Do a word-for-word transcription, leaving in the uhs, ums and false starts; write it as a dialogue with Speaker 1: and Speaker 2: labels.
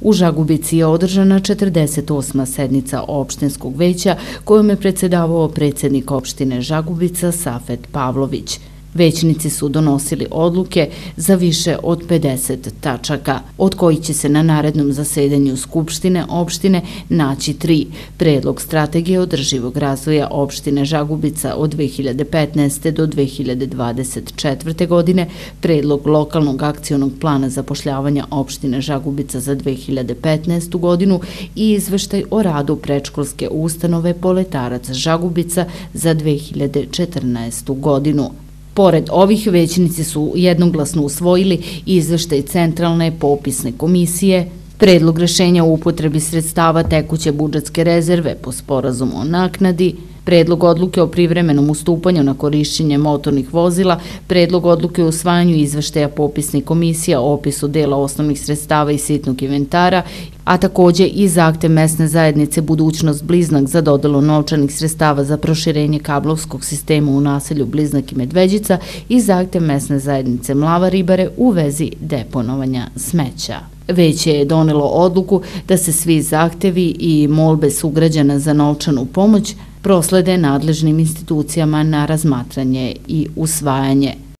Speaker 1: U Žagubici je održana četrdeset osma sednica opštinskog veća kojom je predsedavao predsjednik opštine Žagubica Safet Pavlović. Većnici su donosili odluke za više od pedeset tačaka, od kojih će se na narednom zasedanju Skupštine opštine naći tri. Predlog strategije održivog razvoja opštine Žagubica od dve hiljade petnaeste. do dve hiljade dvadeset četvrte. godine, predlog lokalnog akcionog plana zapošljavanja opštine Žagubica za dve hiljade petnaestu. godinu i izveštaj o radu predškolske ustanove Poletarac Žagubica za dve hiljade četrnaestu. godinu. Pored ovih, većnici su jednoglasno usvojili izveštaj Centralne popisne komisije, predlog rešenja o upotrebi sredstava tekuće budžetske rezerve po sporazumu o naknadi, predlog odluke o privremenom ustupanju na korišćenje motornih vozila, predlog odluke o usvajanju izveštaja popisnih komisija o opisu dela osnovnih sredstava i sitnog inventara, a takođe i zahtev mesne zajednice Budućnost Bliznak za dodelu novčanih sredstava za proširenje kablovskog sistema u naselju Bliznak i Medveđica i zahtev mesne zajednice Mlava Ribare u vezi deponovanja smeća. Veće je donelo odluku da se svi zahtevi i molbe sugrađana za novčanu pomoć proslede nadležnim institucijama na razmatranje i usvajanje.